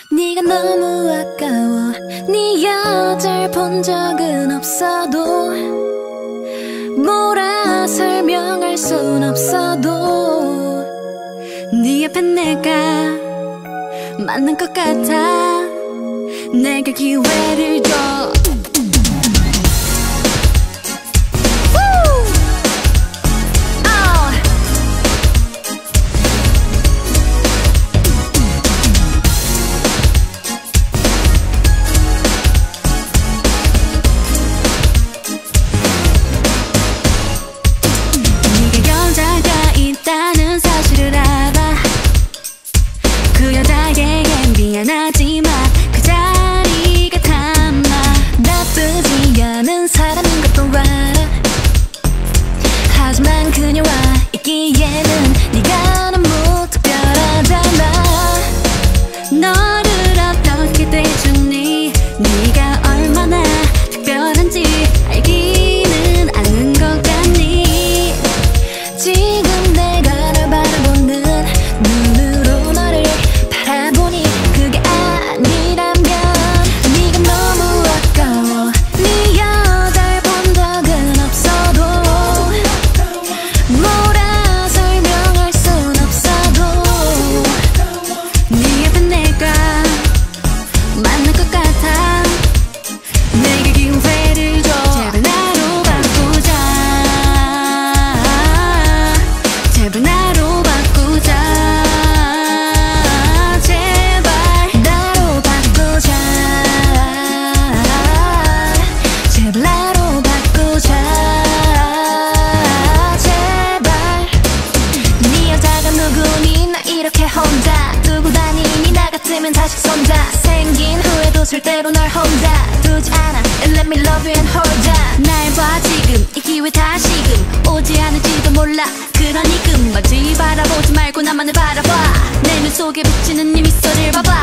네가 너무 아까워. 네 여자를 본 적은 없어도 뭐라 설명할 순 없어도 네 옆에 내가 맞는 것 같아. 내게 기회를 줘. 미안하지만 그 자리가 탐나. 나쁘지 않은 사람인 것도 알아. 하지만 그녀와 있기에는 네가 너무 특별하잖아. 너를 어떻게 대주니? 네가 얼마나 특별한지 알기는 않는 것 같니? 지금 내가 널 바라보는 눈으로 너를 바라보니 그게 아니라면 네가 너무 아까워. 네 여자를 본 적은 없어도 뭐라 설명할 순 없어도 네 옆에 내가 맞는 것 같아. 내게 기회를 줘. 제발 나로 바꾸자. 제발 나로 바꾸자. 제발 나로 바꾸자. 제발 나로 바꾸자. 제발. 네 여자가 누구니? 나 이렇게 혼자 두고 다니니? 나 같으면 다시 손자. 생긴 후에도 절대로 널 혼자 두지 않아. And let me love you and hold ya. 날 봐 지금 이 기회 다시금 오지 않을지도 몰라. 그러니 끝까지 바라보지 말고 나만을 바라봐. 내 눈 속에 비치는 네 미소를 봐봐.